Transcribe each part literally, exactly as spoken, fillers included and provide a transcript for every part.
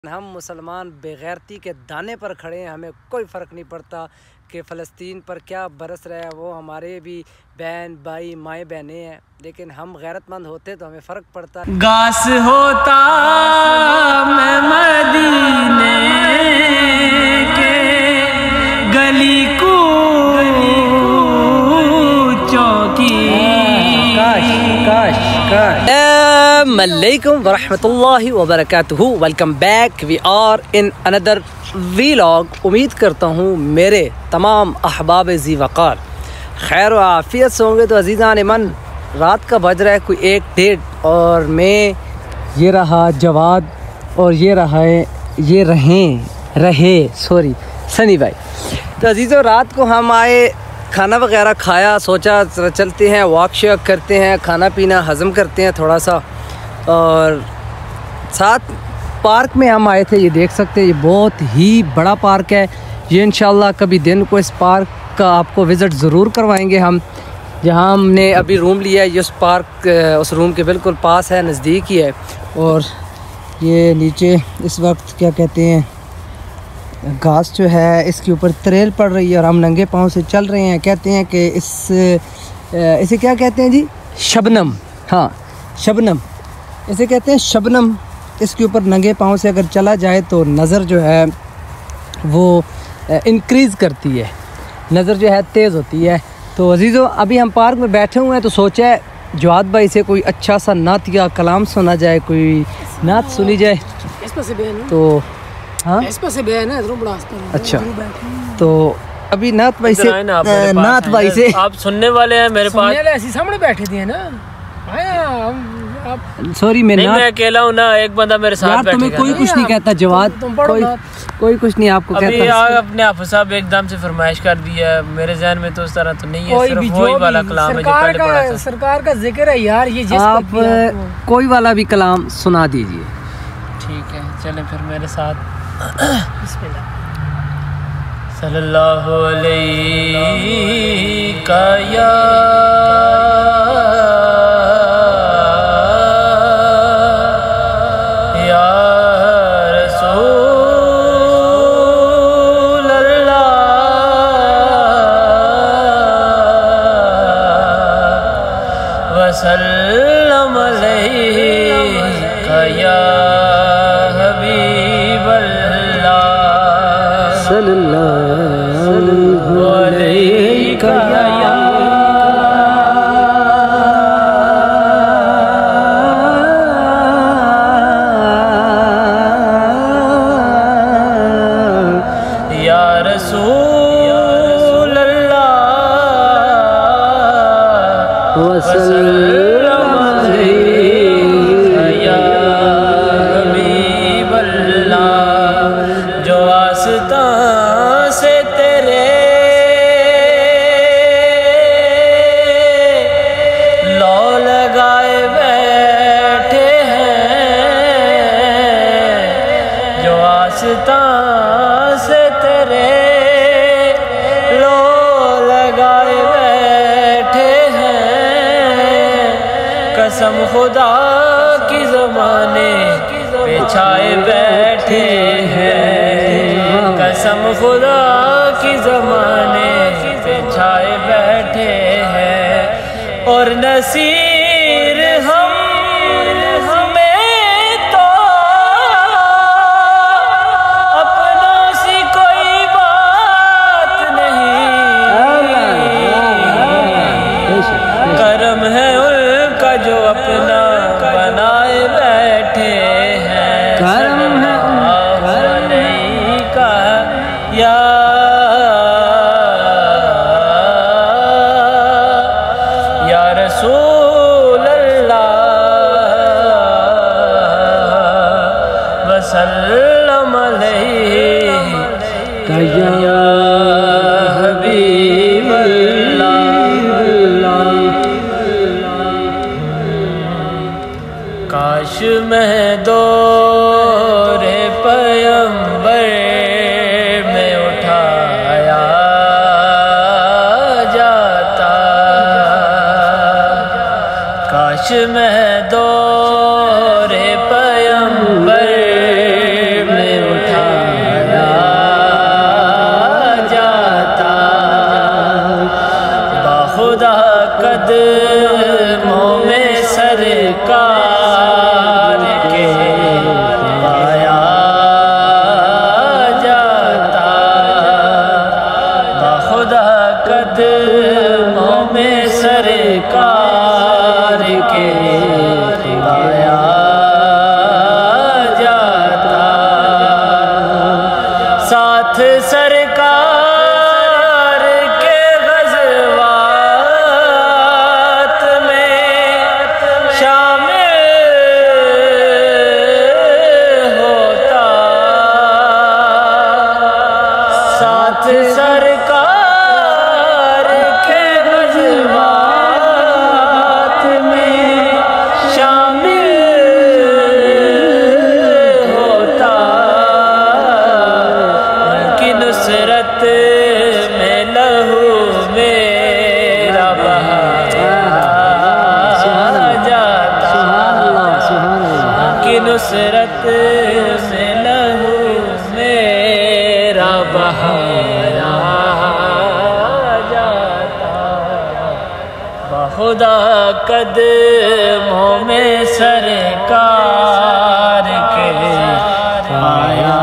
ہم مسلمان بغیرتی کے دانے پر کھڑے ہیں، ہمیں کوئی فرق نہیں پڑتا کہ فلسطین پر کیا برس رہا ہے، وہ ہمارے بھی بہن بھائی مائیں بہنیں ہیں، لیکن ہم غیرت مند ہوتے تو ہمیں فرق پڑتا۔ گاس ہوتا میں مدینے کے گلی کو چوکی کاش کاش کاش السلام علیکم ورحمۃ اللہ وبرکاتہ، welcome back, we are in another vlog. امید کرتا ہوں میرے تمام احباب ذی وقار خیر و عافیت سے ہوں گے۔ تو عزیزان من، رات کا بج رہا ہے کوئی ایک ڈیڑھ، اور میں یہ رہا جواد اور یہ رہا یہ رہیں رہے سوری سنی بھائی۔ تو عزیزوں، رات کو ہم آئے، کھانا وغیرہ کھایا، سوچا چلتے ہیں واک شیک کرتے ہیں، کھانا پینا ہضم کرتے ہیں تھوڑا سا، اور ساتھ پارک میں ہم آئے تھے۔ یہ دیکھ سکتے ہیں، یہ بہت ہی بڑا پارک ہے۔ یہ انشاءاللہ کبھی دن کو اس پارک کا آپ کو وزٹ ضرور کروائیں گے ہم، جہاں ہم نے ابھی روم لیا ہے۔ یہ اس پارک اس روم کے بالکل پاس ہے، نزدیک ہی ہے۔ اور یہ نیچے اس وقت کیا کہتے ہیں، گھاس جو ہے اس کے اوپر تریل پڑ رہی ہے، اور ہم ننگے پاؤں سے چل رہے ہیں۔ کہتے ہیں کہ اس اسے کیا کہتے ہیں جی، شبنم، ہاں شبنم اسے کہتے ہیں، شبنم۔ اس کے اوپر ننگے پاؤں سے اگر چلا جائے تو نظر جو ہے وہ انکریز کرتی ہے، نظر جو ہے تیز ہوتی ہے۔ تو عزیزو، ابھی ہم پارک میں بیٹھے ہوئے ہیں، تو سوچا ہے جواد بھائی سے کوئی اچھا سا نعت یا کلام سنا جائے، کوئی نعت سنی جائے۔ تو ہاں اچھا، تو ابھی نعت بھائی سے نعت بھائی سے آپ سننے والے ہیں میرے پاس، سامنے بیٹھے تھے نا۔ سوری میں نہیں، میں اکیلا ہوں نا، ایک بندہ میرے ساتھ بیٹھے گا۔ کوئی کچھ نہیں کہتا جواد، کوئی کوئی کچھ نہیں آپ کو ابھی کہتا۔ آپ اپنے حافظ صاحب ایک دم سے فرمائش کر دی ہے، میرے ذہن میں تو اس طرح تو نہیں ہے، صرف وہی والا کلام ہے جو پہلے پڑھا تھا۔ سرکار کا ذکر ہے یار، یہ جس آپ کوئی والا بھی کلام سنا دیجئے۔ ٹھیک ہے، چلیں پھر میرے ساتھ۔ بسم اللہ۔ صلی اللہ علیہ یا وسلم علیک یا حبیب اللہ، صلی اللہ علیک یا یا رسول اللہ وسلم علیک یا حبیب اللہ، جو آستاں سے تیرے لو لگائے بیٹھے ہیں، جو آستاں سے تیرے لو لگائے بیٹھے ہیں، قسم خدا کی زمانے پہ چھائے بیٹھے ہیں، قسم خدا کی زمانے پہ چھائے بیٹھے ہیں، اور نصیر ہم ہمیں تو اپنوں سی کوئی بات نہیں، کرم ہے ان کا جو اپنا بنائے بیٹھے ہیں، کرم ہے علیک یا یا رسول اللہ وسلم علیک یا حبیب اللہ۔ کاش میں دور پیمبر میں اٹھایا جاتا، کاش میں دور پیمبر ساتھ سرکار کے غزوات میں شامل ہوتا، ساتھ سرکار کے غزوات میں شامل ہوتا، ان کی نصرت میں لہو میرا بہایا جاتا، ان کی نصرت میں لہو میرا بہایا جاتا، بخدا قدموں میں سرکار کے پایا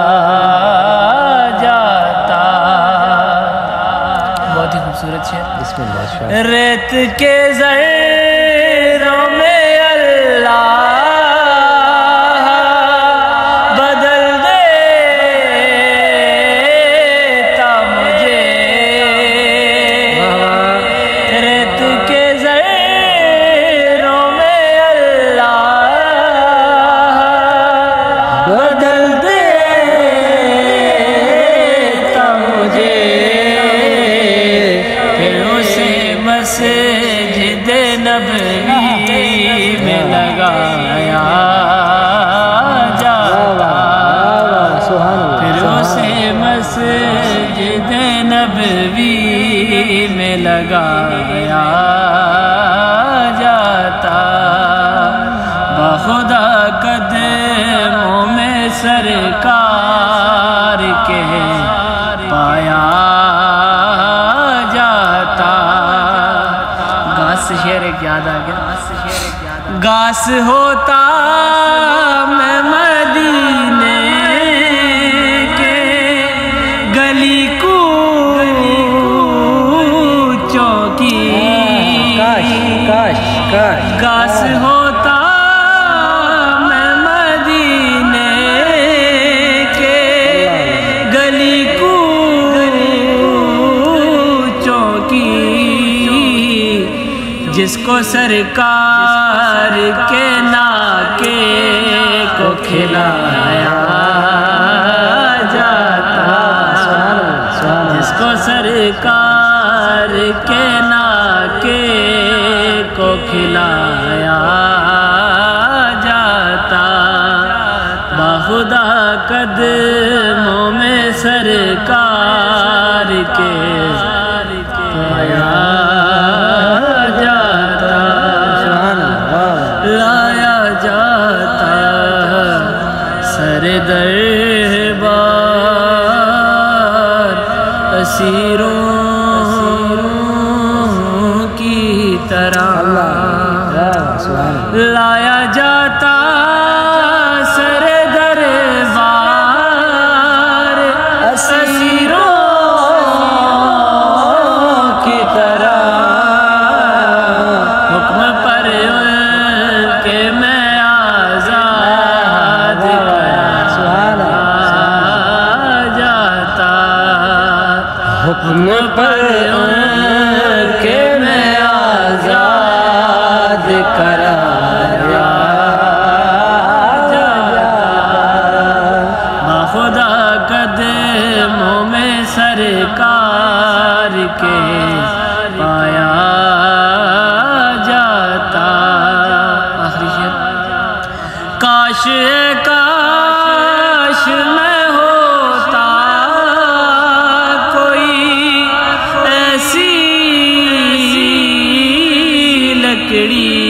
جاتا۔ بہت ہی خوبصورت شعر۔ بسم اللہ شاہ۔ ریت کے ذروں میں اللہ بدل دیتا مجھے، ریت کے ذروں میں اللہ بدل دیتا مجھے، پھر اسے مسجد نبوی میں لگایا جاتا، پھر اسے مسجد نبوی میں لگایا جاتا، بخدا قدموں میں سرکار کے پایا جاتا۔ گاس سے شعر ایک یاد آ گیا، گاس ہوتا میں مدینے کے گلی کوچوں کی، کاش کاش کاش گاس ہوتا میں مدینے کے گلی کوچوں کی، جس کو سرکار کے ناکے کو کھلایا جاتا، جس کو سرکار کے ناکے کو کھلایا جاتا، بخدا قدموں میں سرکار کے پایا جاتا، لایا جاتا سر دربار اسیروں کی طرح، لایا جاتا سر دربار اسیروں کی طرح، حکم پر ان کے میں آزاد کرایا جاتا، حکم پر ان کے میں آزاد کرایا جاتا، بخدا قدموں میں سرکار کے پایا جاتا۔ آخری شعر، کاش کاش میں ہوتا کوئی ایسی لکڑی،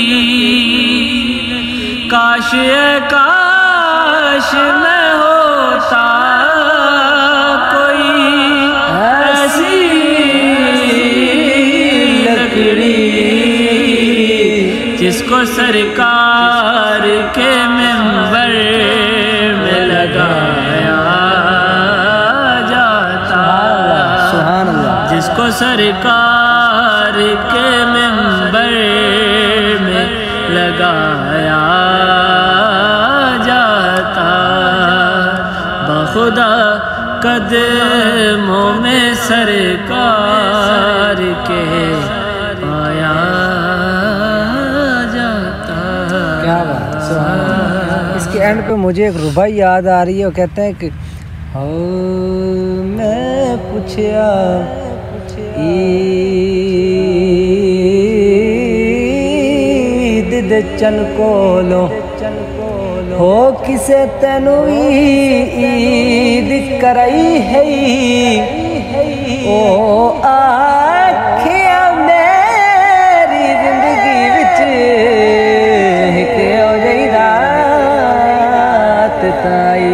کاش کاش میں ہوتا کوئی ایسی لکڑی، جس کو سرکار کے منبر میں لگایا جاتا، جس کو سرکار کے منبر میں لگایا جاتا، بخدا قدموں میں سرکار کے پایا جاتا. کیا بات، سبحان اللہ. اس کے اینڈ پہ مجھے ایک ربائی یاد آ رہی ہے. وہ کہتے ہیں کہ میں پوچھیا عید دے چن کولو ہو کسے تینوں عید کرائی ہے او آکھیا میری زندگی وچ ایک او جئی رات تائی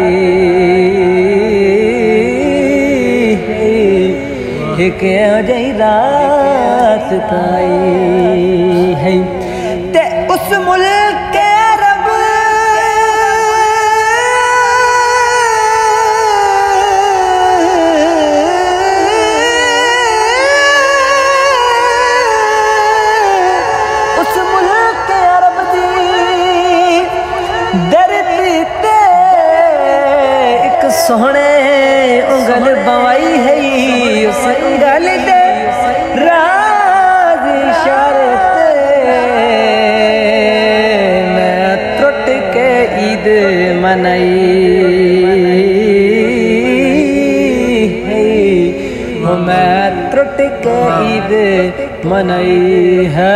ایک او جئی رات تائی ہے تے اس ملک کے رب اس ملک کے رب دی درتی تے ایک سونے انگل بوائی ہے. اس انگل دے راز اشارت میں ترٹ کے عید منائی ہے. میں ترٹ کے عید منائی ہے.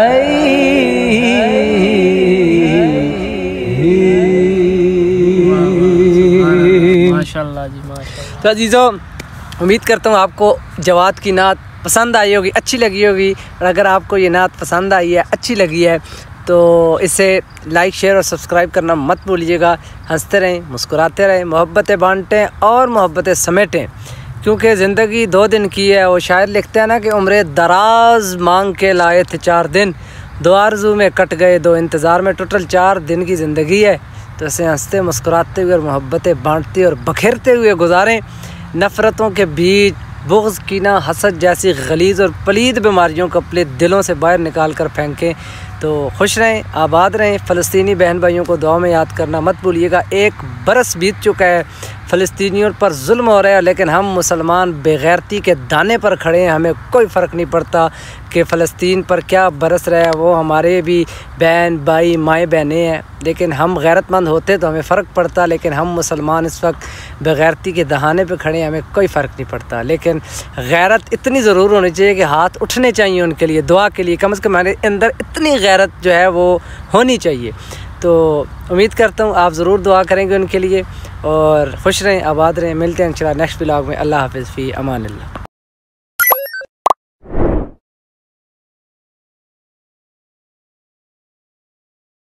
ماشاءاللہ جی ماشاءاللہ. تو عزیزوں، امید کرتا ہوں آپ کو جواد کی نعت پسند آئی ہوگی، اچھی لگی ہوگی. اور اگر آپ کو یہ نعت پسند آئی ہے، اچھی لگی ہے، تو اسے لائک شیئر اور سبسکرائب کرنا مت بھولیے گا. ہنستے رہیں، مسکراتے رہیں، محبتیں بانٹیں اور محبتیں سمیٹیں، کیونکہ زندگی دو دن کی ہے. وہ شاعر لکھتے ہیں نا کہ عمر دراز مانگ کے لائے تھے چار دن، دو آرزو میں کٹ گئے دو انتظار میں. ٹوٹل چار دن کی زندگی ہے، تو اسے ہنستے مسکراتے ہوئے اور محبتیں بانٹتے اور بکھیرتے ہوئے گزاریں. نفرتوں کے بیچ بغض، کینہ، حسد جیسی غلیظ اور پلید بیماریوں کو اپنے دلوں سے باہر نکال کر پھینکیں. تو خوش رہیں، آباد رہیں. فلسطینی بہن بھائیوں کو دعا میں یاد کرنا مت بھولیے گا. ایک برس بیت چکا ہے، فلسطینیوں پر ظلم ہو رہا ہے، لیکن ہم مسلمان بے غیرتی کے دانے پر کھڑے ہیں. ہمیں کوئی فرق نہیں پڑتا کہ فلسطین پر کیا برس رہا ہے. وہ ہمارے بھی بہن بھائی مائیں بہنیں ہیں، لیکن ہم غیرت مند ہوتے تو ہمیں فرق پڑتا. لیکن ہم مسلمان اس وقت بے غیرتی کے دہانے پہ کھڑے ہیں، ہمیں کوئی فرق نہیں پڑتا. لیکن غیرت اتنی ضرور ہونی چاہیے کہ ہاتھ اٹھنے چاہیے ان کے لیے، دعا کے لیے. کم از کم ہمارے اندر اتنی غیرت جو ہے وہ ہونی چاہیے. تو امید کرتا ہوں آپ ضرور دعا کریں گے ان کے لیے. اور خوش رہیں، آباد رہیں. ملتے ہیں انشاءاللہ نیکسٹ ولاگ میں. اللہ حافظ، فی امان اللہ.